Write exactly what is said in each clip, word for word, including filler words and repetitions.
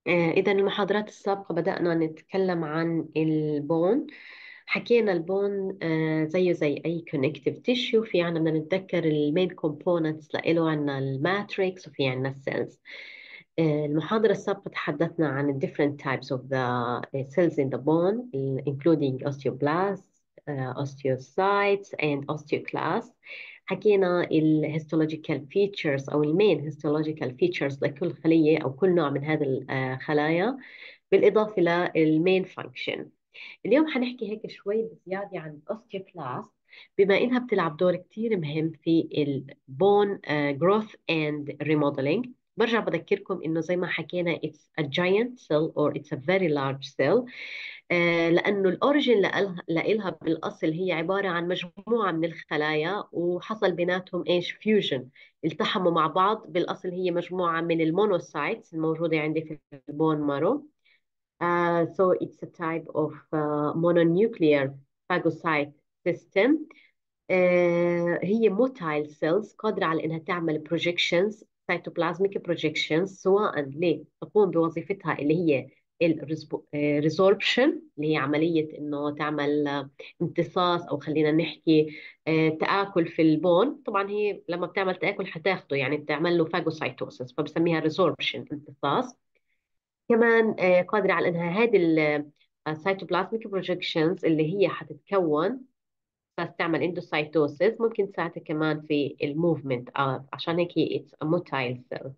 إذا المحاضرات السابقة بدأنا نتكلم عن البون. حكينا البون آه، زيه زي أي connective tissue. في عنا بدنا نتذكر المين components لإله، عنا الماتريكس وفي عنا السيلز. المحاضرة السابقة تحدثنا عن ال different types of the cells in the bone including osteoblasts, uh, osteocytes and osteoclasts. حكينا ال histological features أو المين histological features لكل خلية أو كل نوع من هذه الخلايا، بالإضافة للمين function. اليوم حنحكي هيك شوي بزيادة عن الأوستيوكلاست، بما إنها بتلعب دور كتير مهم في البون growth and remodeling. برجع بذكركم إنه زي ما حكينا it's a giant cell or it's a very large cell. آه لأنه الأوريجين لإلها بالأصل هي عبارة عن مجموعة من الخلايا، وحصل بيناتهم إيش فيوجن، التحموا مع بعض. بالأصل هي مجموعة من المونوسايتس الموجودة عندي في البون مارو. Uh, so it's a type of uh, mononuclear phagocyte system. uh, هي motile cells قادرة على إنها تعمل projections cytoplasmic projections، سواء لتقوم بوظيفتها اللي هي الريزوربشن، اللي هي عملية إنه تعمل آه، امتصاص، أو خلينا نحكي آه، تآكل في البون. طبعا هي لما بتعمل تآكل حتاخده، يعني بتعمل له phagocytosis، فبسميها resorption، امتصاص. كمان آه، قادرة على انها هذه السيتوبلازميك بروجكشنز اللي هي حتتكون بس تعمل اندوسايتوسيس، ممكن تساعدها كمان في الموفمنت. آه عشان هيك هي اتس موتايل سيل.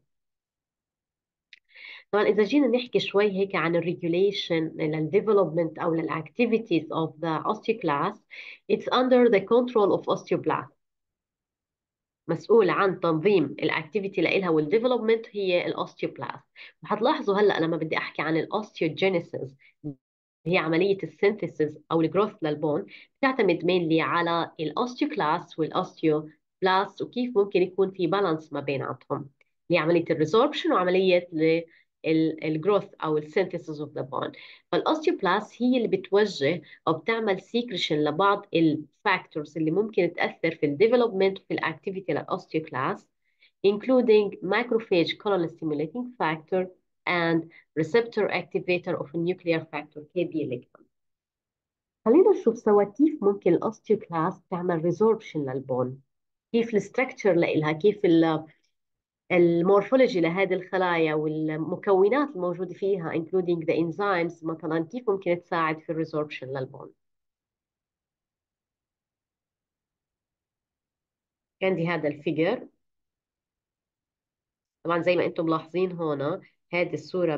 طبعا اذا جينا نحكي شوي هيك عن الريجوليشن للديفلوبمنت او للاكتيفيتيز اوف ذا osteoclast, it's under the control of osteoblast. مسؤول عن تنظيم الاكتيفيتي لإلها والديفلوبمنت هي الاوستيوبلاست. وحتلاحظوا هلا لما بدي احكي عن الاوستيوجينيسيس، هي عملية السينثيسيس أو الجروث للبون، بتعتمد مينلي على الأوستيوكلاست والأوستيوبلاست، وكيف ممكن يكون في بالانس ما بيناتهم، هي عملية الريزوربشن وعملية الجروث أو السينثيسيس اوف ذا بون. فالأوستيوبلاست هي اللي بتوجه أو بتعمل سيكريشن لبعض الفاكتورز اللي ممكن تأثر في الديفلوبمنت وفي الأكتيفيتي للأوستيوكلاست including macrophage colony stimulating factor and receptor activator of a nuclear factor كي بي ligand. خلينا نشوف سوا كيف ممكن الاوستيوكلاست تعمل ريزوربشن للبون، كيف الستركتشر لإلها، كيف المورفولوجي لهذه الخلايا والمكونات الموجودة فيها including the enzymes مثلا، كيف ممكن تساعد في الريزوربشن للبون. عندي هذا الفيجر، طبعا زي ما انتم ملاحظين هون هذه الصورة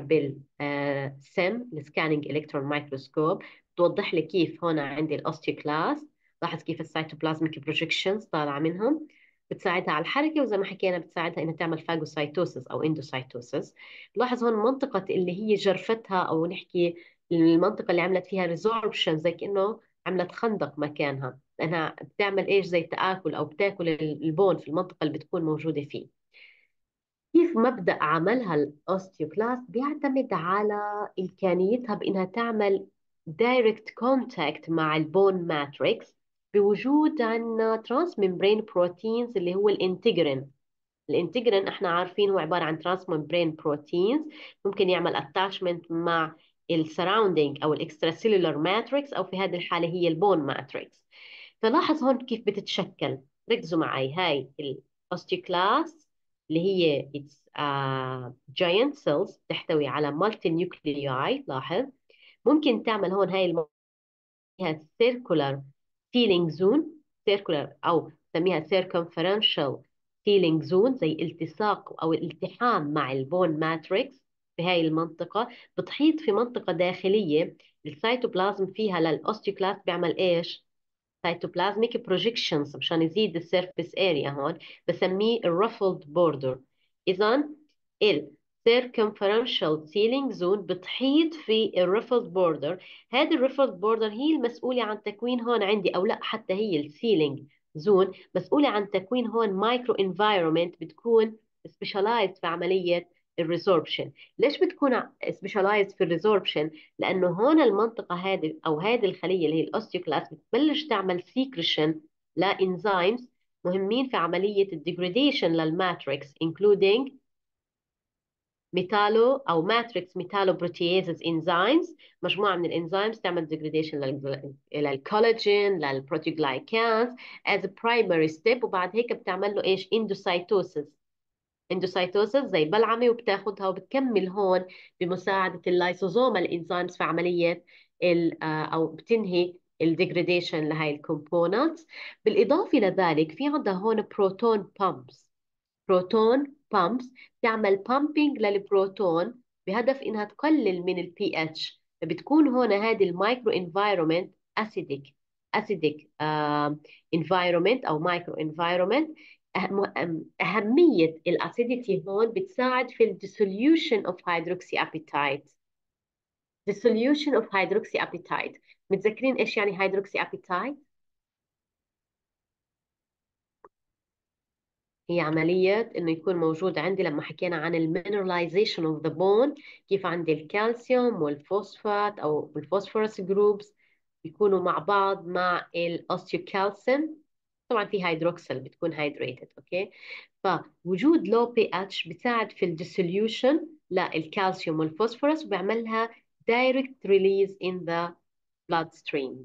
بالسم السكانينج الكترون مايكروسكوب بتوضح لي كيف هون عندي الاوستيوكلاست. لاحظ كيف السيتوبلازميك بروجكشنز طالعة منهم، بتساعدها على الحركة، وزي ما حكينا بتساعدها انها تعمل فاجوسايتوسيس او اندوسايتوسيس. لاحظ هون منطقة اللي هي جرفتها، او نحكي المنطقة اللي عملت فيها ريزوربشن، زي كأنه عملت خندق مكانها، لانها بتعمل ايش زي تآكل او بتاكل البون في المنطقة اللي بتكون موجودة فيه. كيف مبدأ عملها الأوستيوكلاست بيعتمد على إمكانيتها بإنها تعمل دايركت كونتاكت مع البون ماتريكس بوجود عنا ترانس ممبرين بروتينز اللي هو الانتجرين. الانتجرين احنا عارفين هو عبارة عن ترانس ممبرين بروتينز، ممكن يعمل اتاشمنت مع السراوندينج او الاكسترا سيلولار ماتريكس، او في هذه الحالة هي البون ماتريكس. فلاحظ هون كيف بتتشكل. ركزوا معي، هاي الاوستيوكلاست اللي هي it's uh, giant cells تحتوي على multi nuclei. لاحظ ممكن تعمل هون هاي المنطقة circular sealing zone، circular أو نسميها circumferential sealing zone، زي التصاق أو الالتحام مع البون ماتريكس في هاي المنطقة، بتحيط في منطقة داخلية السيتوبلازم فيها للأوستيوكلاست بيعمل إيش؟ cytoplasmic projections مشان يزيد السيرفيس اريا. هون بسميه الرفلد بوردر. اذا ال circumferential ceiling zone بتحيط في الرفلد بوردر. هذه الرفلد بوردر هي المسؤولة عن تكوين هون عندي، او لا حتى هي السيلينج زون مسؤولة عن تكوين هون مايكرو انفايرمنت بتكون سبيشالايزد في عملية الريزوربشن. ليش بتكون سبيشالايزد في الريزوربشن؟ لانه هون المنطقه هذه او هذه الخليه اللي هي الاوستيوكلاست بتبلش تعمل سيكريشن لانزيمز مهمين في عمليه الديجريديشن للماتريكس including ميتالو او ماتريكس ميتالو بروتييزز انزيمز، مجموعه من الانزيمز تعمل ديجريديشن للكولاجين للبروتيوجلايكانز از برايمري ستيب، وبعد هيك بتعمل له ايش؟ اندوسايتوسيس. اندوسايتوسيس زي بلعمه، وبتاخدها وبتكمل هون بمساعده اللايسوزومال انزيمز في عمليه ال- آه، او بتنهي الديجريديشن لهي الكومبوننتس. بالاضافه لذلك في عندها هون بروتون بامبس. بروتون بامبس تعمل بامبينج للبروتون بهدف انها تقلل من البي اتش، فبتكون هون هذه المايكرو انفايرومنت اسيديك اسيديك انفايرومنت او مايكرو انفايرومنت. أهمية الأسيديتي هون بتساعد في الديسوليوشن of hydroxyapatite. dissolution of hydroxyapatite. متذكرين إيش يعني hydroxyapatite؟ هي عملية إنه يكون موجود عندي لما حكينا عن المينراليزيشن اوف ذا بون، كيف عندي الكالسيوم والفوسفات أو الفوسفورس جروبس بيكونوا مع بعض مع الأوستيوكالسين. طبعا في هيدروكسيل بتكون هيدريتد، أوكي. فوجود لو بي اتش بيساعد في الديسوليوشن للكالسيوم والفوسفورس، وبيعملها دايركت ريليز ان ذا بلاد ستريم،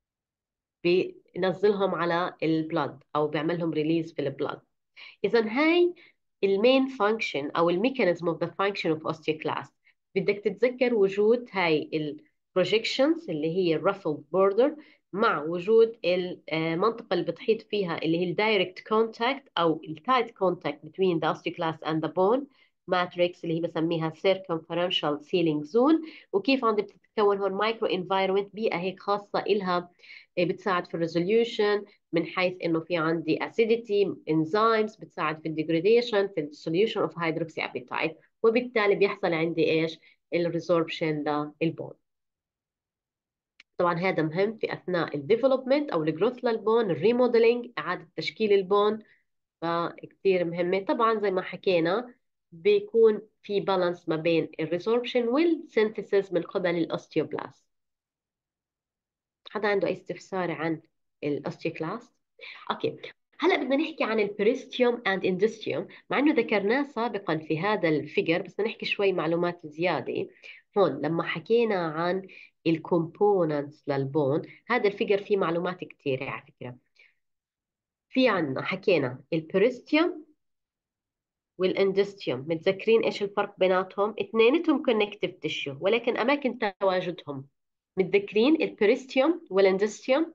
بينزلهم على البلد او بيعملهم ريليز في البلد. اذا هاي المين فانكشن او الميكانيزم اوف ذا فانكشن اوف اوستيوكلاست. بدك تتذكر وجود هاي البروجيكشنز اللي هي الرفلد بوردر، مع وجود المنطقة اللي بتحيط فيها اللي هي الدايركت كونتاكت او التايت كونتاكت between the osteoclast and the bone matrix اللي هي بسميها circumferential sealing zone. وكيف عندي بتتكون هون مايكرو انفايرمنت، بيئة هيك خاصة إلها بتساعد في الريزوليوشن، من حيث انه في عندي acidity enzymes بتساعد في الديجريديشن في السوليوشن اوف هيدروكسي ابيتايت، وبالتالي بيحصل عندي ايش؟ الريسوربشن للبون. طبعا هذا مهم في اثناء الديفلوبمنت او الجروث للبون، الريموديلينج، اعاده تشكيل البون، فكتير مهمه. طبعا زي ما حكينا بيكون في بالانس ما بين الريسوربشن والسينثيسيس من قبل الاوستيوبلاست. حدا عنده اي استفسار عن الاوستيوكلاست؟ اوكي. هلا بدنا نحكي عن البريستيوم اند اندستيوم، مع انه ذكرناه سابقا في هذا الفيجر، بس بدنا نحكي شوي معلومات زياده. هون لما حكينا عن الكومبوننتس للبون، هذا الفيجر فيه معلومات كثيره على فكره. في عنا حكينا البريستيوم والاندستيوم، متذكرين ايش الفرق بيناتهم؟ اثنيناتهم كونكتيف تيشو، ولكن اماكن تواجدهم. متذكرين البريستيوم والاندستيوم؟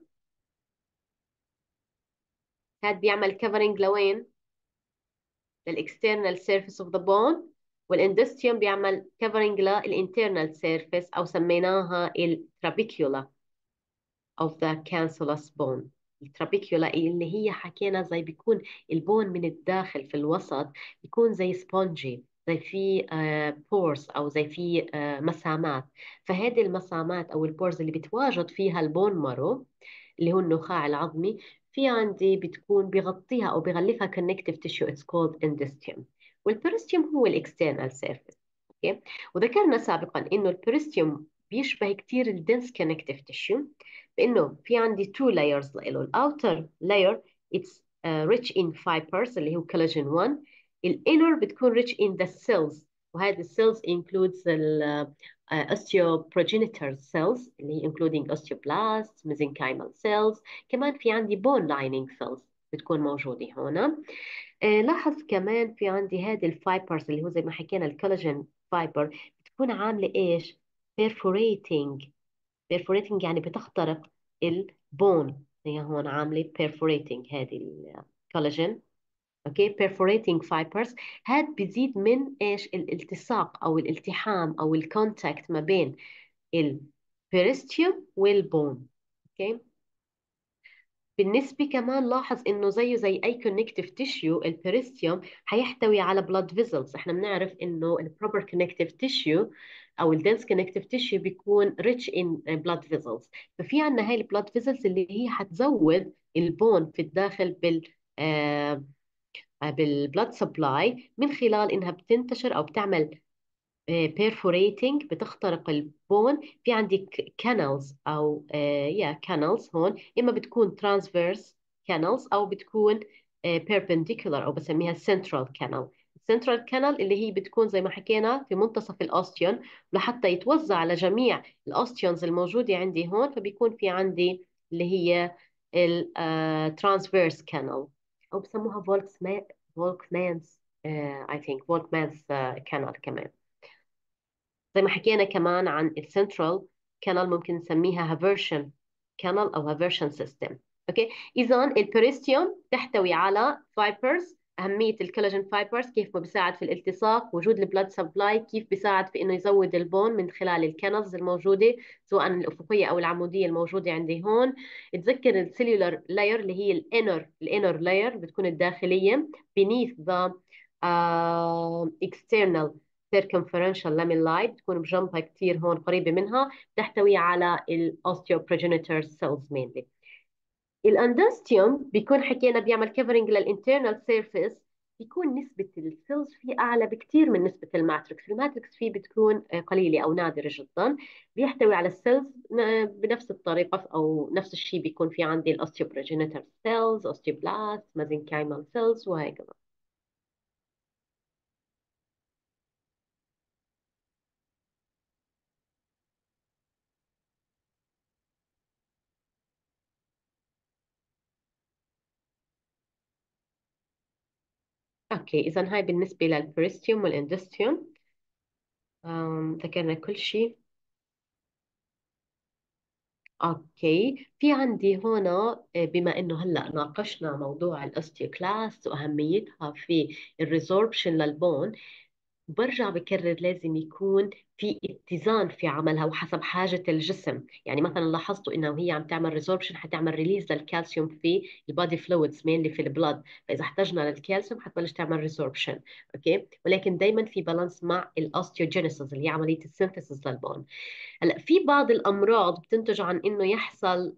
هاد بيعمل كفرنج لوين؟ للاكسترنال سيرفيس اوف ذا بون، والاندستيوم بيعمل كفرنج للانترنال سيرفيس او سميناها الترابيكيولا اوف ذا كانسولس بون. الترابيكيولا اللي هي حكينا زي بيكون البون من الداخل في الوسط بيكون زي سبونجي، زي في بورس او زي في آه، مسامات. فهذه المسامات او البورز اللي بتواجد فيها البون مارو اللي هو النخاع العظمي، في عندي بتكون بغطيها او بغلفها connective tissue it's called endosteum. والبريستيوم هو الاكسترنال سيرفيس. اوكي. وذكرنا سابقا انه البريستيوم بيشبه كثير الدنس connective tissue، بانه في عندي two layers له. الاوتر layer it's uh, rich in fibers اللي هو collagen واحد. الانر بتكون rich in the cells، وهذه السيلز includes ال uh, osteoprogenitor cells اللي هي including osteoblasts mesenchymal cells. كمان في عندي bone lining cells بتكون موجودة هنا. آه لاحظ كمان في عندي هذه الفايبرز اللي هو زي ما حكينا الكولاجين فايبر بتكون عاملة ايش؟ perforating. perforating يعني بتخترق البون، هي هون عاملة perforating هذه الكولاجين. اوكي perforating fibers. هاد بيزيد من ايش؟ الالتصاق او الالتحام او الكونتاكت ما بين البيرستيوم والبون. اوكي. بالنسبة كمان لاحظ انه زيه زي اي كونكتيف تيشيو، البيرستيوم حيحتوي على بلاد فيزلز. احنا بنعرف انه البروبر كونكتيف تيشيو او الدنس كونكتيف تيشيو بيكون ريتش ان بلاد فيزلز. ففي عندنا هاي البلاد فيزلز اللي هي حتزود البون في الداخل بال آه بالبلاد سبلاي، من خلال انها بتنتشر او بتعمل perforating بتخترق البون. في عندك canals او يا uh, canals هون، اما بتكون transverse canals او بتكون uh, perpendicular او بسميها central canal. السنترال كانال اللي هي بتكون زي ما حكينا في منتصف الاوستيون، لحتى يتوزع على جميع الاوستيونز الموجوده عندي هون، فبيكون في عندي اللي هي الترانسفيرس كانال، او بسموها فولكس ما فولكمانز اي ثينك فولكمانز كانال كمان. زي ما حكينا كمان عن السنترال كانال ممكن نسميها هافيرشن كانال او هافيرشن سيستم. اوكي، اذا البريستيوم تحتوي على فايبرز. اهميه الكولاجين فايبرز كيف ما بيساعد في الالتصاق، وجود البلاد سبلاي كيف بيساعد في انه يزود البون من خلال الكانالز الموجوده سواء الافقيه او العموديه الموجوده عندي هون. تذكر السيلولار لاير اللي هي الانر الانر لاير بتكون الداخليه beneath the uh, external circumferential lamellae، بتكون بجنبها كثير هون قريبة منها، تحتوي على الاوستيوبروجينيتور سيلز mainly. الاندوستيوم بيكون حكينا بيعمل كفرنج للانترنال سيرفيس، بيكون نسبة السيلز فيه أعلى بكثير من نسبة الماتريكس. الماتريكس فيه بتكون قليلة أو نادرة جدا. بيحتوي على السيلز بنفس الطريقة، أو نفس الشيء بيكون في عندي الاوستيوبروجينيتور سيلز، اوستيوبلاست، مازنكايمال سيلز وهكذا. اوكي، اذا هاي بالنسبه للبريستيوم والاندستيوم. أم، ذكرنا كل شيء. اوكي، في عندي هنا آه، بما انه هلا ناقشنا موضوع الاوستيوكلاست واهميتها في الريزوربشن للبون، برجع بكرر لازم يكون في اتزان في عملها وحسب حاجة الجسم. يعني مثلا لاحظتوا انه هي عم تعمل ريزوربشن، حتعمل ريليز للكالسيوم في البادي فلويدز مينلي في البلد، فاذا احتجنا للكالسيوم حتبلش تعمل ريزوربشن. اوكي، ولكن دائما في بالانس مع الاوستيوجينيسيس اللي هي عملية السينثيسيس للبون. هلا في بعض الامراض بتنتج عن انه يحصل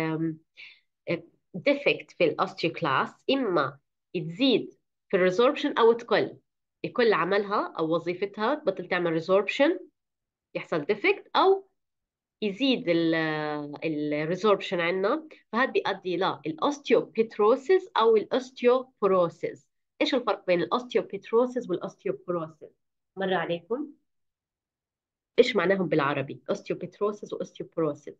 ديفكت في الاوستيوكلاست، اما تزيد في الريزوربشن او تقل، يقل عملها او وظيفتها تبطل تعمل ريزوربشن، يحصل ديفكت، او يزيد الريزوربشن عندنا، فهذا بيؤدي للاوستيوبيتروسيس او الاوستيوبوروسيس. ايش الفرق بين الاوستيوبيتروسيس والاوستيوبوروسيس؟ مر عليكم؟ ايش معناهم بالعربي اوستيوبيتروسيس واوستيوبوروسيس؟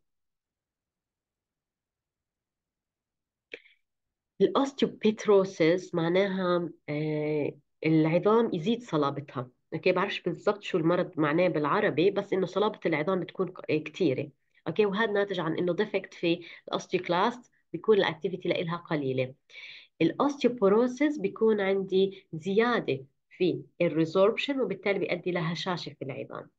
الاوستيوبيتروسيس معناها آه العظام يزيد صلابتها. اوكي، بعرفش بالضبط شو المرض معناه بالعربي، بس انه صلابة العظام بتكون ك- كتيرة. اوكي، وهذا ناتج عن انه ديفكت في الاوستيوكلاست، بيكون الاكتيفيتي لها قليلة. الاوستيوبوروسيس بيكون عندي زيادة في الريزوربشن، وبالتالي بيؤدي لهشاشة في العظام.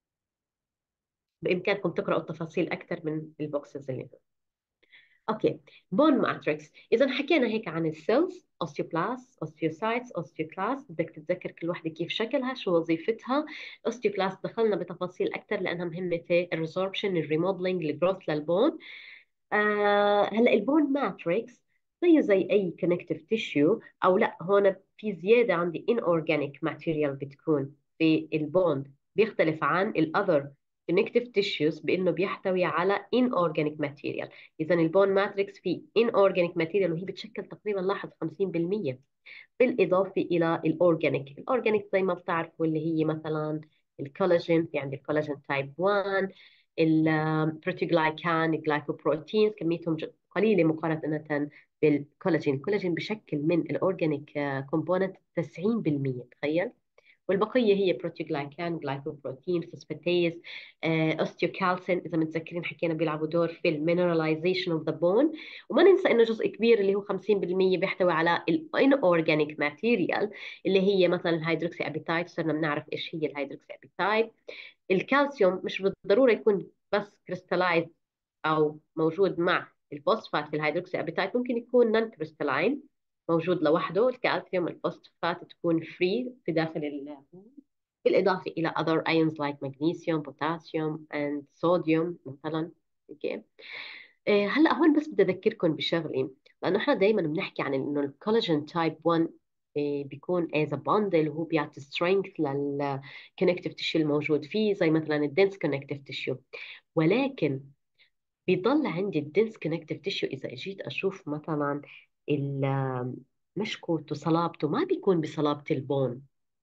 بإمكانكم تقرأوا التفاصيل أكثر من البوكسز اللي اوكي. بون ماتريكس، اذا حكينا هيك عن السيلز، اوستيوبلاست، اوستيوسايتس، اوستيوكلاست، بدك تتذكر كل وحده كيف شكلها، شو وظيفتها. اوستيوكلاست دخلنا بتفاصيل اكثر لانها مهمه في الريزوربشن، الريموديلينج، الجروث للبون. آه هلا البون ماتريكس زيه زي اي كونكتيف تيشيو، او لا هون في زياده عندي ان اورجانيك ماتيريال بتكون في البون، بيختلف عن الاذر كونكتيف تيشيوز بانه بيحتوي على ان اورجانيك ماتيريال. اذا البون ماتريكس في ان اورجانيك ماتيريال، وهي بتشكل تقريبا لاحظ خمسين بالمية، بالإضافة إلى الأورجانيك. الأورجانيك زي ما بتعرفوا اللي هي مثلا الكولاجين، في عندي الكولاجين تايب واحد، البروتيجلايكان، الجلايكوبروتينز كميتهم ج- قليلة مقارنة بالكولاجين. الكولاجين بشكل من الأورجانيك كومبوننت تسعين بالمية، تخيل. والبقيه هي بروتيوجلايكان، جلايكوبروتين، فوسفاتيز، اوستيوكالسين، اذا متذكرين حكينا بيلعبوا دور في المينراليزيشن اوف ذا بون. وما ننسى انه جزء كبير اللي هو خمسين بالمية بيحتوي على الان اورجانيك ماتيريال، اللي هي مثلا الهيدروكسي ابيتايت، صرنا بنعرف ايش هي الهيدروكسي ابيتايت. الكالسيوم مش بالضروره يكون بس كريستالايز او موجود مع الفوسفات في الهيدروكسي ابيتايت، ممكن يكون نون كريستالاين موجود لوحده. الكالسيوم الفوسفات تكون فري في داخل ال، بالإضافة إلى other ions like magnesium, potassium and sodium مثلا. اوكي. إيه، هلا هون بس بدي اذكركم بشغله، لانه احنا دائما بنحكي عن انه الكولاجين تايب واحد إيه، بيكون as a bundle، وهو بيعطي strength للكونكتيف تيشو الموجود فيه، زي مثلا الدنس كونكتيف تيشو. ولكن بيضل عندي الدنس كونكتيف تيشو اذا اجيت اشوف مثلا ال- مشكوته صلابته ما بيكون بصلابة البون.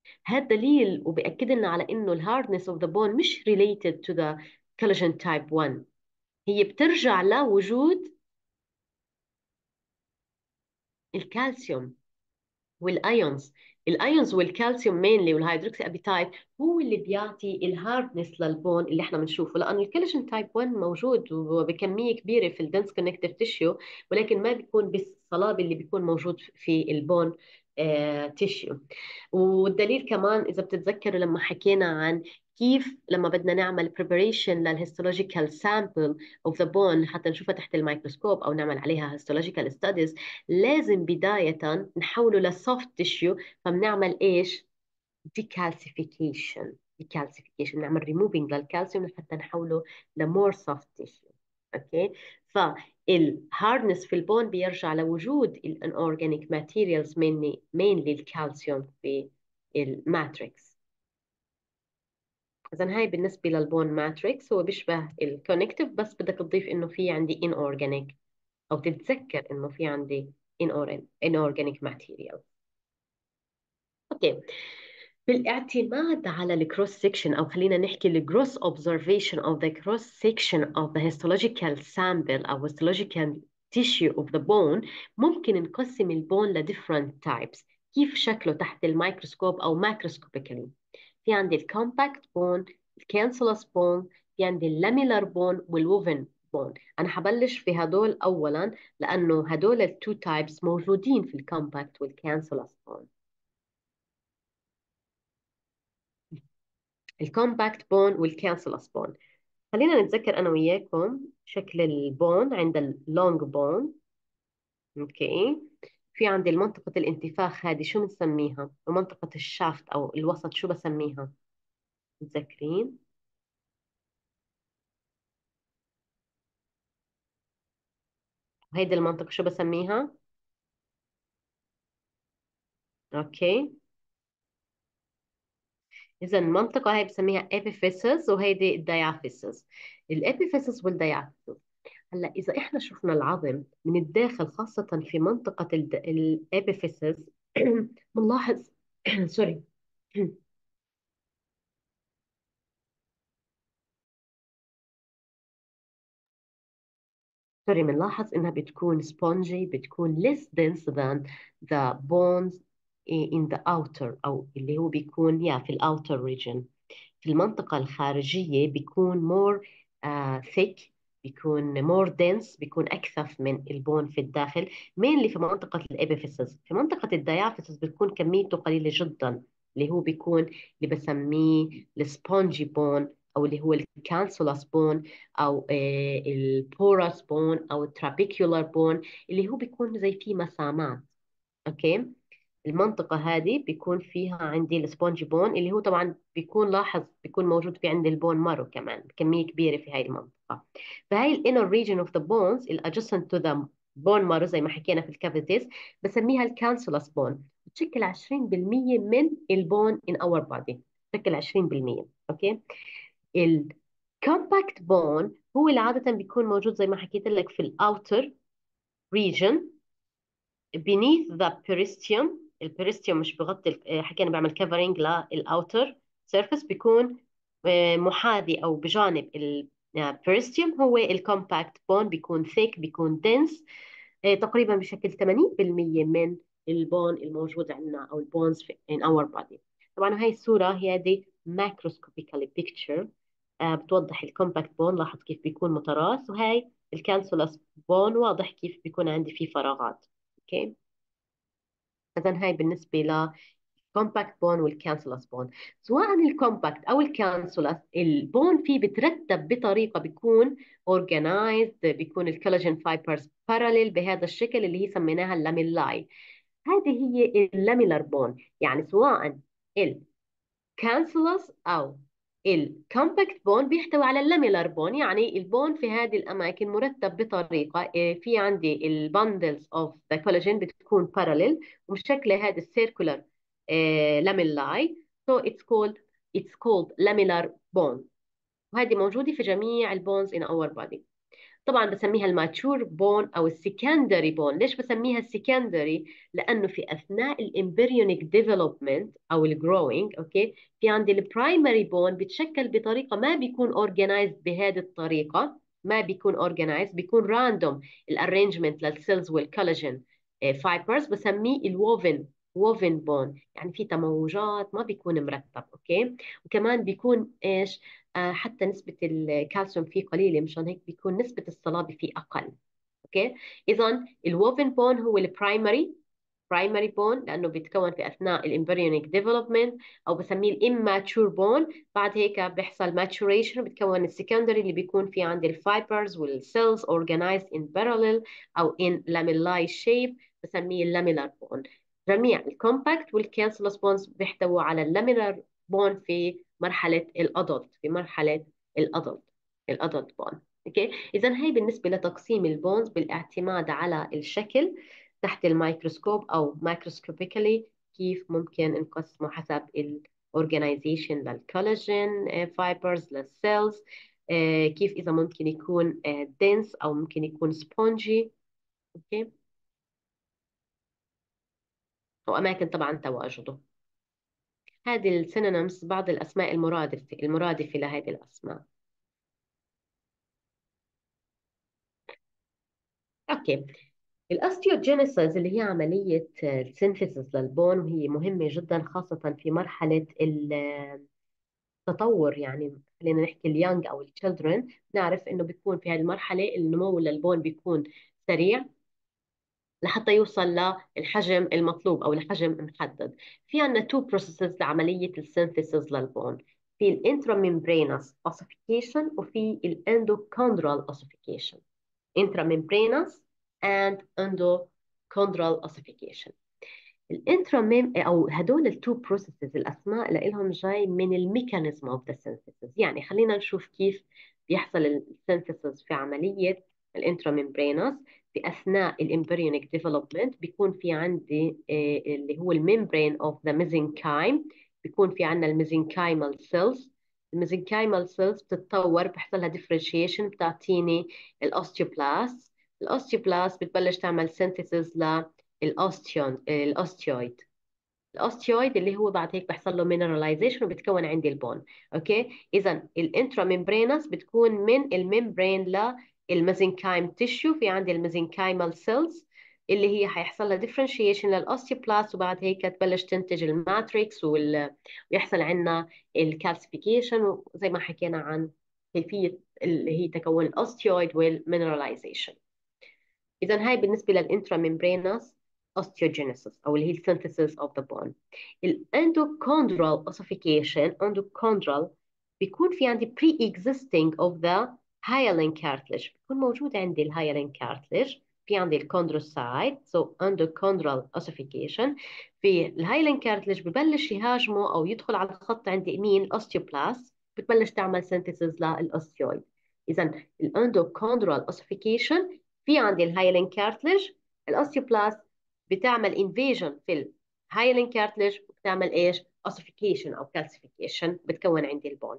هذا دليل وبأكد لنا على إنه الهاردنس of the bone مش related to the collagen type one. هي بترجع لوجود الكالسيوم والايونز. الايونز والكالسيوم مينلي والهيدروكسي ابيتايت هو اللي بيعطي الهاردنس للبون اللي احنا بنشوفه، لانه الكولاجين تايب واحد موجود وبكميه كبيره في الدنس كونكتيف تيشيو، ولكن ما بيكون بالصلابه اللي بيكون موجود في البون آه تيشيو. والدليل كمان اذا بتتذكروا لما حكينا عن كيف لما بدنا نعمل preparation للهيستولوجيكال sample of the bone حتى نشوفها تحت الميكروسكوب او نعمل عليها histological studies، لازم بداية نحوله لسوفت تيشيو. فبنعمل ايش؟ decalcification. decalcification نعمل removing للكالسيوم حتى نحوله لمور سوفت تيشيو. اوكي. فالهاردنس في البون بيرجع لوجود الانورجانيك ماتيريالز mainly mainly الكالسيوم في الماتريكس. اذا هاي بالنسبه للبون ماتريكس هو بيشبه الكونكتيف، بس بدك تضيف انه في عندي inorganic او تتذكر انه في عندي inorganic material. اوكي. بالاعتماد على الكروس سيكشن، او خلينا نحكي الجروس observation of the cross section of the histological sample او histological tissue of the bone، ممكن نقسم البون ل different types. كيف شكله تحت الميكروسكوب او macroscopically؟ في عندي الكومباكت بون، الكانسلس بون، في عندي اللاميلر بون والووفن بون. انا حبلش في هدول اولا لانه هدول التو تايبس موجودين في الكومباكت والكانسلس بون. الكومباكت بون والكانسلس بون، خلينا نتذكر انا وياكم شكل البون عند اللونج بون. اوكي. في عندي منطقة الانتفاخ هذه شو بنسميها؟ ومنطقة الشافت او الوسط شو بسميها؟ متذكرين؟ هيدي المنطقة شو بسميها؟ اوكي. اذا المنطقة هاي بسميها epiphysis وهيدي diaphysis. الابيفيسس والdiaphysis، هلا اذا احنا شفنا العظم من الداخل خاصة في منطقة الابيفيسس بنلاحظ سوري سوري بنلاحظ انها بتكون spongy، بتكون less dense than the bones in the outer او اللي هو بيكون يا في الاوتر region. في المنطقة الخارجية بيكون more uh, thick، بيكون more dense، بيكون أكثف من البون في الداخل. mainly في منطقة الإبيفيسز. في منطقة الديافيسز بتكون كميته قليلة جدا، اللي هو بيكون اللي بسميه السبونجي بون، أو اللي هو الكانسولاس بون، أو البوراس بون، أو الترابيكيولار بون، اللي هو بيكون زي فيه مسامات. أوكي. المنطقة هذه بيكون فيها عندي السبونج بون، اللي هو طبعا بيكون لاحظ بيكون موجود في عندي البون مارو كمان بكمية كبيرة في هاي المنطقة. فهاي الانر region of the bones adjacent to the bone marrow زي ما حكينا في الكافيتيز بسميها الكانسولاس بون، بتشكل عشرين بالمية من البون in our body، بتشكل عشرين بالمية. اوكي. الكومباكت بون هو اللي عادة بيكون موجود زي ما حكيت لك في الاوتر region beneath the periosteum. البريستيوم مش بغطي، حكينا بعمل كفرنج للاوتر سيرفيس، بيكون آه، محاذي او بجانب البريستيوم. هو الكومباكت بون بيكون ثيك، بيكون دنس، تقريبا بشكل ثمانين بالمية من البون الموجود عندنا او البونز in our body. طبعا هاي الصورة هي دي macroscopically picture بتوضح الكومباكت بون، لاحظ كيف بيكون متراص، وهاي الكانسولاس بون واضح كيف بيكون عندي فيه فراغات. اوكي. اذا هاي بالنسبه للكومباكت بون والكانسولاس بون. سواء الكومباكت او الكانسولاس البون فيه بترتب بطريقه بيكون organized، بيكون الكولاجين فايبرز باراليل بهذا الشكل اللي هي سميناها اللاميلاي. هذه هي اللاميلر بون. يعني سواء كانسلس او الكومباكت بون بيحتوي على اللاميلر بون، يعني البون في هذه الاماكن مرتب بطريقه إيه، في عندي البندلز اوف ذا كولاجين بتكون باراليل ومشكله هذه السيركولار لاميلاي. سو اتس كولد اتس كولد لاميلر بون، وهذه موجوده في جميع البونز ان اور بودي. طبعا بسميها الماتشور بون او السكندري بون. ليش بسميها السكندري؟ لانه في اثناء الامبريونيك ديفلوبمنت او الجروينج، اوكي، في عندي البرايمري بون بيتشكل بطريقه ما بيكون اورجنايزد بهذه الطريقه، ما بيكون اورجنايزد، بيكون راندوم الارينجمنت للسيلز والكولاجين فايبرز، بسميه الووفن ووفن بون، يعني في تموجات، ما بيكون مرتب، اوكي. وكمان بيكون ايش؟ آه، حتى نسبة الكالسيوم فيه قليلة، مشان هيك بيكون نسبة الصلابة فيه أقل. اوكي. اذا الووفن بون هو البرايمري برايمري بون، لانه بيتكون في اثناء الامبريونيك ديفلوبمنت، او بسميه الاماتشور بون. بعد هيك بيحصل ماتوريشن، بتكون السكندري اللي بيكون في عند الفايبرز والسيلز organized in parallel او in lamellae shape، بسميه اللاميلار بون. جميع الكومباكت والكانسلس بونز بيحتووا على اللاميلار بون في مرحله الادلت في مرحله الادلت الادلت بون. اوكي. اذا هي بالنسبه لتقسيم البونز بالاعتماد على الشكل تحت الميكروسكوب او مايكروسكوبيكالي، كيف ممكن نقسمه حسب الاورجنايزيشن للكولاجين فايبرز للسيلز، كيف اذا ممكن يكون دنس او ممكن يكون سبونجي. اوكي. واماكن طبعا تواجده. هذه السينونيمز بعض الاسماء المرادفه المرادفه لهذه الاسماء. اوكي. الاستيوجينيسيس اللي هي عملية السينثيسيس للبون، وهي مهمة جدا خاصة في مرحلة التطور. يعني خلينا نحكي اليونج أو التشيلدرن، نعرف إنه بيكون في هذه المرحلة النمو للبون بيكون سريع لحتى يوصل للحجم المطلوب أو الحجم المحدد. في عندنا تو بروسيسز لعملية السينثيسيس للبون، في الانتراممبرينس اوسيفيكيشن وفي الاندوكوندرال اوسيفيكيشن. intramembranous and endochondral ossification. الانتراميم او هدول التو بروسيسز الاسماء لهم جاي من الميكانيزم اوف ذا سينثيسيس. يعني خلينا نشوف كيف بيحصل السينثيسيس في عمليه الانتراممبرينوس. في اثناء الامبريونيك ديفلوبمنت بيكون في عندي آه، اللي هو الممبرين اوف ذا ميزنكايم، بيكون في عندنا الميزنكايمال سيلز. الميزنكايمال سيلز بتتطور، بيحصل لها ديفرنشيشن، بتعطيني الاوستيوبلاست. الاوستيوبلاست بتبلش تعمل سينثيسيس الاوستيون الاوستيويد. الاوستيويد اللي هو بعد هيك بيحصل له مينراليزيشن وبتكون عندي البون. اوكي. اذا الانتراممبرينس بتكون من الممبرين للميزنكايم تيشو، في عندي الميزنكايمال سيلز اللي هي حيحصل لها ديفرنشيشن للاوستيوبلاست، وبعد هيك تبلش تنتج الماتريكس وال... ويحصل عندنا الكالسيفيكيشن، وزي ما حكينا عن كيفيه اللي هي تكون الاوستيويد والمينراليزيشن. إذا هاي بالنسبة للإنتراممبرينس osteogenesis أو اللي هي synthesis of the bone. الأندوكوندرال ossification endochondral بيكون في عندي pre-existing of the hyaline cartilage، بيكون موجود عندي الهايلين cartilage، في عندي الكوندروسايت. so endochondral ossification. في الهايلين cartilage ببلش يهاجمه أو يدخل على الخط عندي مين؟ الأوستيوبلاست، بتبلش تعمل synthesis للأوستيويد. إذا الأندوكوندرال ossification في عندي الهايلين كارتلج، الاوستيوبلاست بتعمل انفيجن في الهايلين كارتلج وبتعمل ايش؟ اوسيفيكيشن او كالسيفيكيشن، بتكون عندي البون.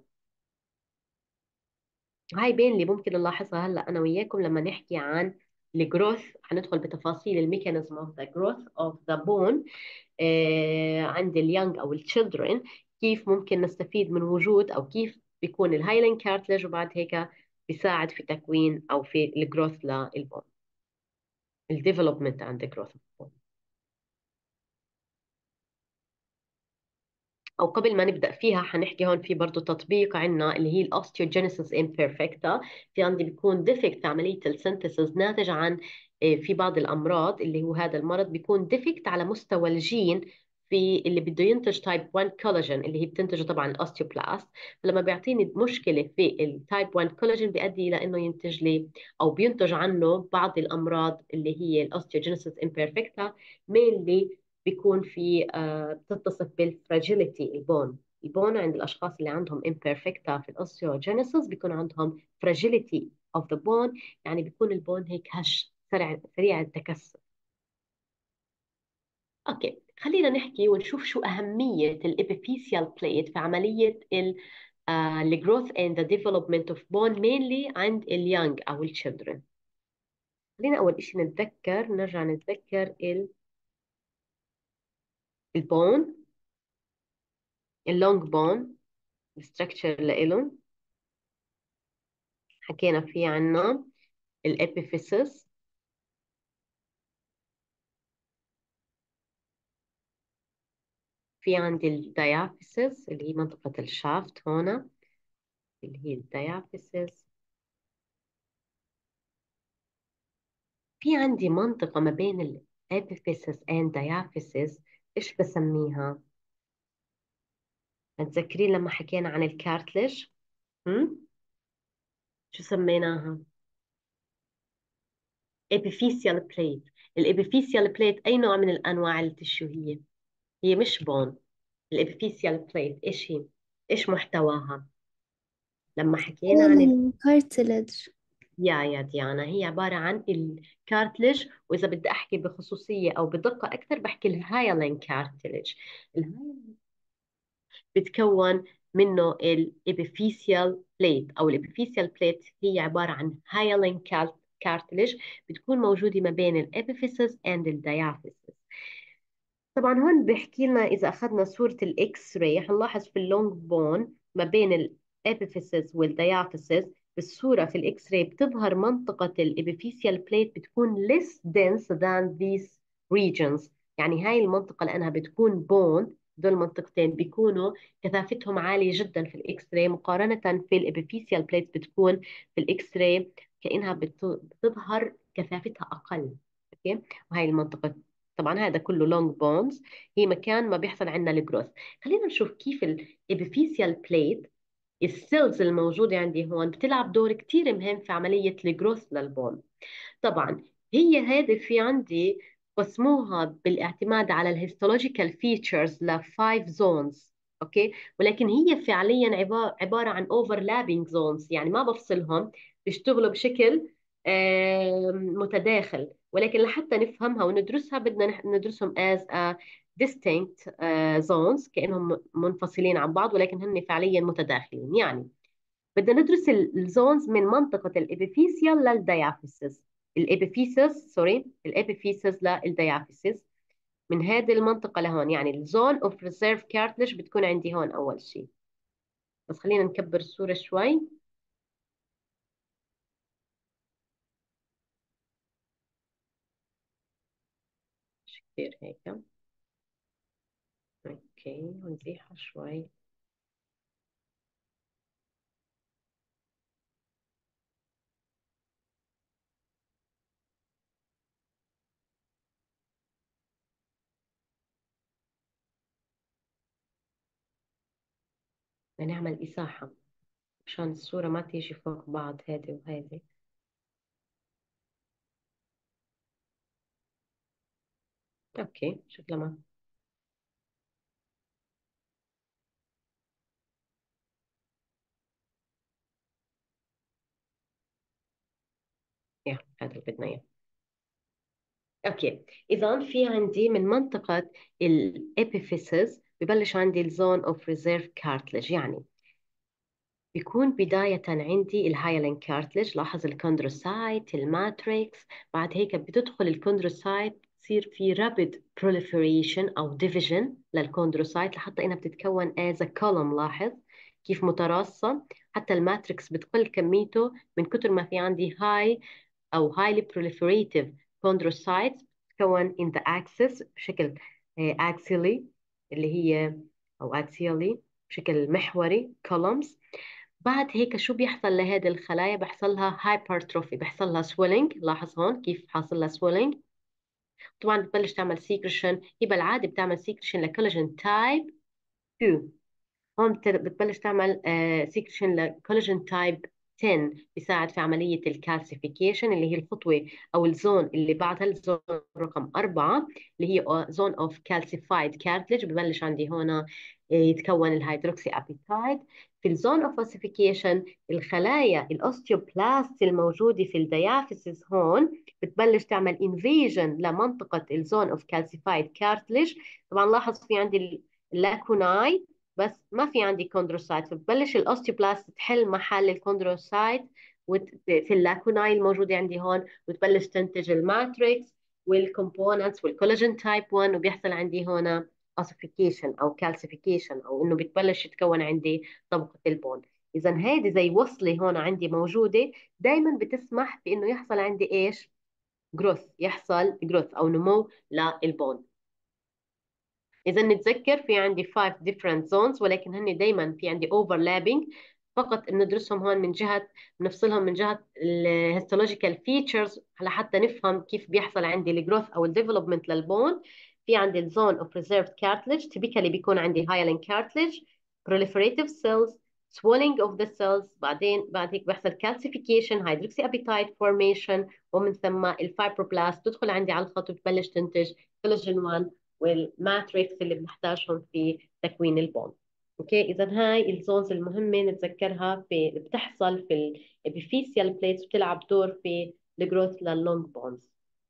وهي بين اللي ممكن نلاحظها هلا انا وياكم لما نحكي عن الجروث، حندخل بتفاصيل الميكانيزم اوف ذا جروث اوف ذا بون عند اليونج او التشيلدرن، كيف ممكن نستفيد من وجود او كيف بيكون الهايلين كارتلج، وبعد هيك بيساعد في تكوين او في الجروث للبون، الديفلوبمنت عند جروث. او قبل ما نبدا فيها حنحكي هون في برضه تطبيق عندنا اللي هي الاوستيوجينيسيس امبيرفكتا. في عندي بيكون ديفكت عمليه السنتسز ناتج عن آه، في بعض الامراض، اللي هو هذا المرض بيكون ديفكت على مستوى الجين في اللي بده ينتج تايب واحد كولاجين اللي هي بتنتجه طبعا الاوستيوبلاست. فلما بيعطيني مشكله في التايب واحد كولاجين بيؤدي الى انه ينتج لي او بينتج عنه بعض الامراض اللي هي الاوستيوجينيسيس امبيرفكتا. مينلي بيكون في آه، بتتصف بالفراجيليتي البون. البون عند الاشخاص اللي عندهم imperfecta في الاوستيوجينيسيس بيكون عندهم fragility of the bone، يعني بيكون البون هيك هش سريع سريع التكسر. اوكي. خلينا نحكي ونشوف شو اهميه الابيثيسيال بليت في عمليه uh, the growth and the development of bone mainly عند ال young أو ال children. خلينا أول إشي نتذكر نرجع نتذكر ال البون اللونج بون الستركتشر لإلهم حكينا فيه عنه الابيفيسس، في عندي الديافيسس اللي هي منطقة الشافت هنا اللي هي الديافيسس. في عندي منطقة ما بين الابيفيسس and diaphysis، إيش بسميها؟ متذكرين لما حكينا عن الكارتلج؟ هم؟ شو سميناها؟ epiphyseal plate. الابيفيسيال بليت أي نوع من الأنواع التشو هي؟ هي مش بون. الابيفيسيال بليت إيش هي؟ إيش محتواها؟ لما حكينا عن ال... الكارتلج. يا يا ديانا، هي عبارة عن الكارتلج، وإذا بدي أحكي بخصوصية أو بدقة أكثر بحكي الهايلين كارتلج. الهايلين بتكون منه الابيفيسيال بليت، أو الابيفيسيال بليت هي عبارة عن هايلين كارتلج بتكون موجودة ما بين الابيفيسس and الديافيسس. طبعا هون بيحكي لنا اذا اخذنا صوره الاكس راي حنلاحظ في اللونج بون ما بين الابيفيسز والديافيسز بالصوره في الاكس راي بتظهر منطقه الابيفيسيال بليت بتكون less dense than these regions. يعني هاي المنطقه لانها بتكون بون، دول المنطقتين بيكونوا كثافتهم عاليه جدا في الاكس راي مقارنه في الابيفيسيال بليت بتكون في الاكس راي كانها بت- بتظهر كثافتها اقل. اوكي، وهي المنطقه طبعا هذا كله لونج بونز، هي مكان ما بيحصل عندنا الجروث. خلينا نشوف كيف الابيفيسيال بليت السيلز الموجودة عندي هون بتلعب دور كتير مهم في عملية الجروث للبون. طبعا هي هذه في عندي قسموها بالاعتماد على الهيستولوجيكال فيتشرز لفايف زونز. اوكي، ولكن هي فعليا عبارة عبارة عن overlapping zones، يعني ما بفصلهم، بيشتغلوا بشكل آم، متداخل. ولكن لحتى نفهمها وندرسها بدنا نح- ندرسهم as a distinct آه، zones كأنهم منفصلين عن بعض، ولكن هم فعليا متداخلين. يعني بدنا ندرس الزونز من منطقة الإبيفيسيال للديافيسيس. الإبيفيسيس سوري الإبيفيسيس للديافيسيس من هذه المنطقة لهون، يعني الزون اوف ريزيرف كارتلج بتكون عندي هون أول شيء. بس خلينا نكبر الصورة شوي. مش كثير هيك. اوكي، ونزيحها شوي. بدنا نعمل إساحة عشان الصورة ما تيجي فوق بعض هذه وهذه. اوكي، شكلها ما يا هذا اللي بدنا إياه. اوكي، اذا في عندي من منطقه الابيفيسز ببلش عندي الزون اوف ريزيرف كارتلج، يعني بيكون بداية عندي الهايلين كارتلج. لاحظ الكوندروسايت الماتريكس، بعد هيك بتدخل الكوندروسايت تصير في رابid proliferation أو division للكوندروسايت لحتى إنها بتتكون as a column. لاحظ كيف متراصة، حتى الماتريكس بتقل كميته من كتر ما في عندي high أو highly proliferative chondrocytes تتكون in the axis بشكل آه، axially اللي هي أو axially بشكل محوري columns. بعد هيك شو بيحصل لهذه الخلايا؟ بيحصل لها hypertrophy، بيحصل لها swelling. لاحظ هون كيف حاصل لها swelling. طبعا بتبلش تعمل secretion، هي بالعادة بتعمل secretion لكولاجين تايب اثنين. هون بت- بتبلش تعمل سيكشن لكولاجين تايب عشرة بيساعد في عملية الكالسيفيكيشن اللي هي الخطوة أو الزون اللي بعدها الزون رقم أربعة اللي هي زون أوف كالسيفايد كارتلج. ببلش عندي هون آه، يتكون الهيدروكسي أبيتايد. في الزون اوف اوسيفيكيشن الخلايا الاوستيوبلاست الموجودة في الديافيسيس هون بتبلش تعمل انفيجن لمنطقة الزون اوف كالسيفايد كارتلج. طبعا لاحظ في عندي اللاكوناي بس ما في عندي كوندروسايت، فببلش الاوستيوبلاست تحل محل الكوندروسايت وت- في اللاكوناي الموجوده عندي هون، وتبلش تنتج الماتريكس والكومبوننتس والكولاجين تايب واحد، وبيحصل عندي هون اوسيفيكيشن او كالسيفيكيشن، او انه بتبلش تتكون عندي طبقه البون. اذا هيدي زي وصله هون عندي موجوده، دائما بتسمح بانه يحصل عندي ايش؟ جروث، يحصل جروث او نمو للبون. إذا نتذكر في عندي five different zones، ولكن هن دايما في عندي overlapping، فقط ندرسهم هون من جهة، بنفصلهم من جهة ال histological features لحتى نفهم كيف بيحصل عندي الجروث أو الديفلوبمنت للبون. في عندي الزون of preserved cartilage، typically بيكون عندي hyaline cartilage، proliferative cells، swelling of the cells، بعدين بعد هيك بيحصل calcification، hydroxyapatite formation، ومن ثم الفايبروبلاست تدخل عندي على الخط وتبلش تنتج كولاجين واحد والماتريكس اللي بنحتاجهم في تكوين البون. اوكي، اذا هاي الزونز المهمه نتذكرها، في بتحصل في الابيفيسيال بليتس، بتلعب دور في الجروث لللونج بونز.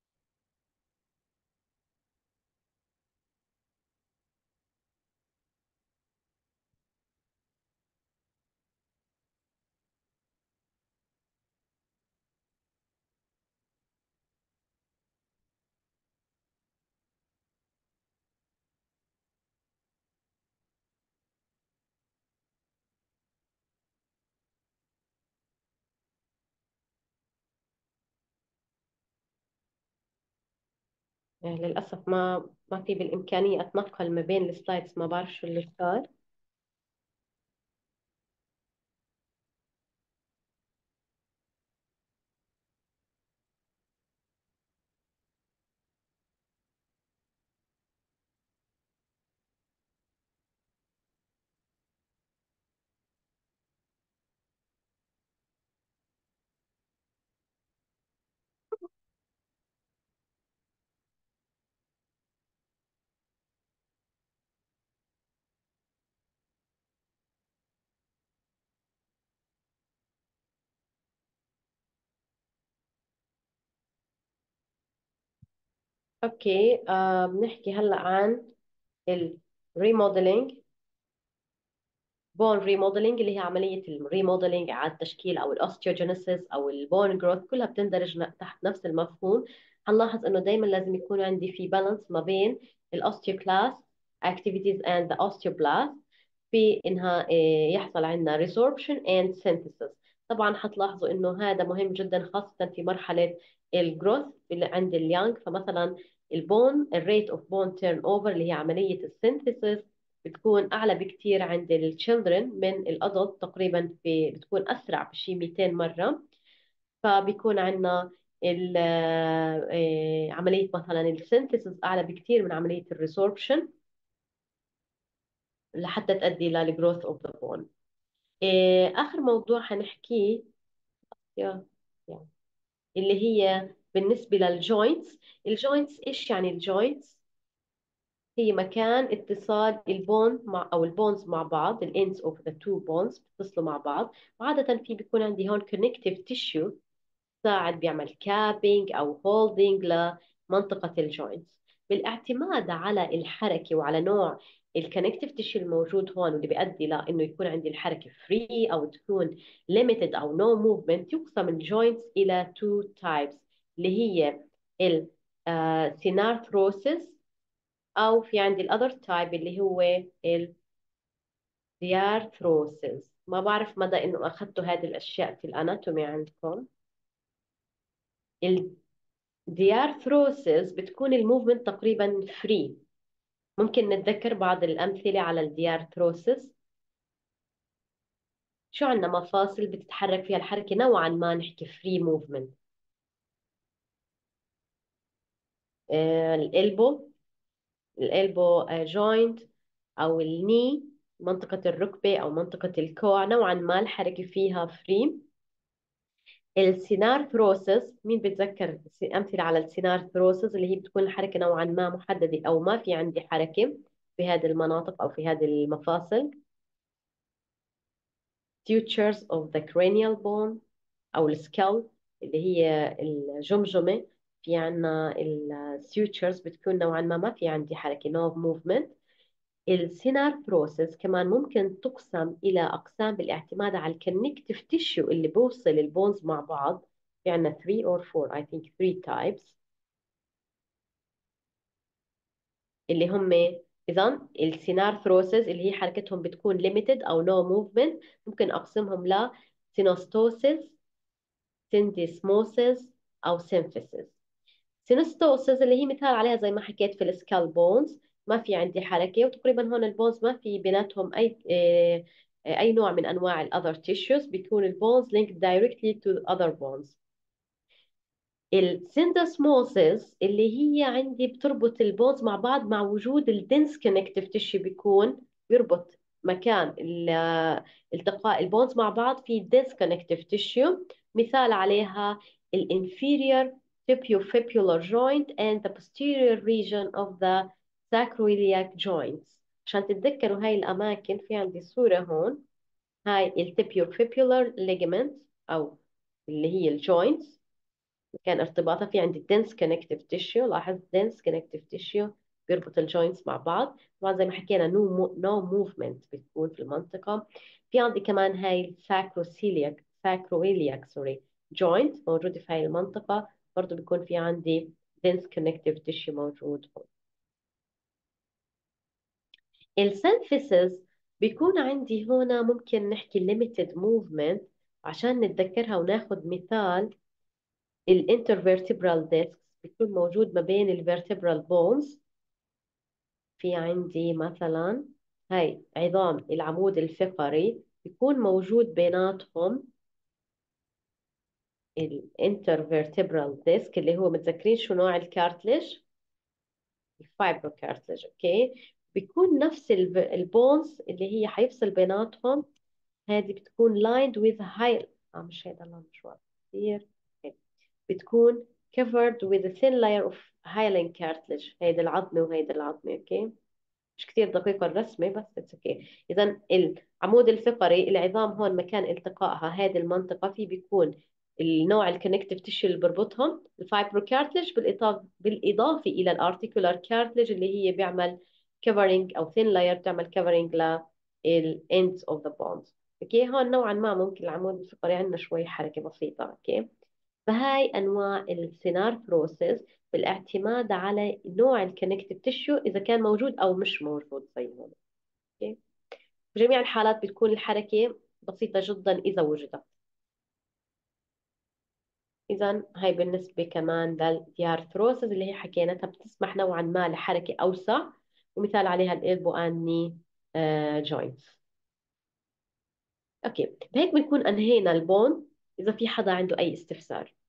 يعني للاسف ما ما في بالامكانيه اتنقل ما بين السلايدز، ما بعرف شو اللي صار. اوكي، آه بنحكي هلا عن الريموديلينج، بون ريموديلينج، اللي هي عملية الريموديلينج، إعادة تشكيل، أو الأوستيوجينيسيس أو البون جروث، كلها بتندرج ن- تحت نفس المفهوم. هنلاحظ إنه دايما لازم يكون عندي في بالانس ما بين الأوستيوكلاست activities and the osteoblast، في إنها إيه، يحصل عندنا resorption and synthesis. طبعا حتلاحظوا إنه هذا مهم جدا، خاصة في مرحلة الجروث اللي عند اليانج. فمثلا البون الريت اوف بون تيرن اوفر، اللي هي عملية السينثيسيس، بتكون اعلى بكثير عند التشيلدرن من الادلت، تقريبا في بتكون اسرع بشي مئتين مره. فبيكون عندنا ال- آه، عمليه مثلا السينثيسيس اعلى بكثير من عمليه الريسوربشن، لحتى تؤدي للجروث اوف ذا بون. اخر موضوع حنحكيه يا- يا- اللي هي بالنسبه للجوينتس. الجوينتس ايش يعني الجوينتس؟ هي مكان اتصال البون مع او البونز مع بعض، الانس اوف ذا تو بونز بيتصلوا مع بعض. وعادة في بيكون عندي هون كونكتيف تيشو ساعد بيعمل كابينج او هولدينج لمنطقة الجوينتس. بالاعتماد على الحركة وعلى نوع الكونكتيف تيشو الموجود هون، واللي بيؤدي لانه يكون عندي الحركة فري او تكون ليميتد او نو موفمنت، يقسم الجوينتس الى تو تايبس، اللي هي السينارثروسس، او في عندي الاذر تايب اللي هو الديارثروسز. ما بعرف مدى انه اخذتوا هذه الاشياء في الاناتومي عندكم. الديارثروسز بتكون الموفمنت تقريبا فري. ممكن نتذكر بعض الامثله على الديارثروسز. شو عندنا؟ مفاصل بتتحرك فيها الحركه نوعا ما، نحكي فري موفمنت. الالبو، الالبو جوينت، او الني، منطقه الركبه او منطقه الكوع، نوعا ما الحركه فيها فري. السينارثروسس، مين بتذكر أمثلة على السينارثروسس؟ اللي هي بتكون الحركة نوعا ما محددة، أو ما في عندي حركة في هذه المناطق أو في هذه المفاصل. sutures of the cranial bone أو السكال، اللي هي الجمجمة. في عنا السutures بتكون نوعا ما ما في عندي حركة no movement. السينار بروسيس كمان ممكن تقسم إلى أقسام بالاعتماد على الكونكتيف تيشو اللي بوصل البونز مع بعض. في عنا ثلاثة or four I think three types اللي هم إذا السينار بروسيس اللي هي حركتهم بتكون limited أو no movement ممكن أقسمهم ل سينوستوسيس، سينديسموسيس، أو سيمفيسيس. سينستوسيس اللي هي مثال عليها زي ما حكيت في السكال بونز، ما في عندي حركة، وتقريبا هون البونز ما في بيناتهم أي آه، آه، أي نوع من أنواع ال other tissues، بيكون البونز linked directly to other bones. السيندوسموسيس اللي هي عندي بتربط البونز مع بعض مع وجود الدنس كونكتيف تيشو، بيكون بيربط مكان ال- التقاء البونز مع بعض في دنس كونكتيف تيشو. مثال عليها الانفيريور tibiofibular joint and the posterior region of the sacroiliac joints. عشان تتذكروا هاي الأماكن، في عندي صورة هون، هاي التibiofibular ligament أو اللي هي الجوينتس، كان ارتباطها في عندي dense connective tissue. لاحظ dense connective tissue بيربط الجوينتس مع بعض. طبعا زي ما حكينا no, no movement بتكون في المنطقة. في عندي كمان هاي sacroiliac sacroiliac سوري joint موجودة في هاي المنطقة، برضو بيكون في عندي dense connective tissue موجود هون. السينفيسز بيكون عندي هنا ممكن نحكي limited movement عشان نتذكرها وناخد مثال. الانترفيرتبرال ديسك بيكون موجود ما بين الفيرتبرال بونز. في عندي مثلا هاي عظام العمود الفقري بيكون موجود بيناتهم الانترفيرتبرال ديسك اللي هو متذكرين شو نوع الكارتلج؟ الفايبرو كارتلج. اوكي، بيكون نفس البونز اللي هي حيفصل بيناتهم. هذه بتكون lined with high آه مش هيدا اللون شو كثير، بتكون covered with a thin layer of hyaline cartilage. هيدا العظمة وهيدا العظمة. اوكي، مش كتير دقيقة الرسمة بس اتس اوكي. اذا العمود الفقري العظام هون مكان التقائها هذه المنطقة فيه بيكون النوع الكونكتيف تيشو اللي بربطهم الفايبرو كارتلج، بالاضافة بالاضافة الى الارتيكولار كارتلج اللي هي بيعمل covering او thin layer بتعمل covering لل ends of the bones. اوكي، هون نوعا ما ممكن العمود الفقري عندنا شوي حركة بسيطة. اوكي، فهاي أنواع السينار بروسيس بالاعتماد على نوع الكونكتيف تيشو إذا كان موجود أو مش موجود زي هون. أوكي، في جميع الحالات بتكون الحركة بسيطة جدا إذا وجدت. إذا هاي بالنسبة كمان للديارثروسز اللي هي حكيناها بتسمح نوعا ما لحركة أوسع، ومثال عليها الإلبو أند ني جوينتس. أوكي، بهيك بنكون أنهينا البون. إذا في حدا عنده أي استفسار.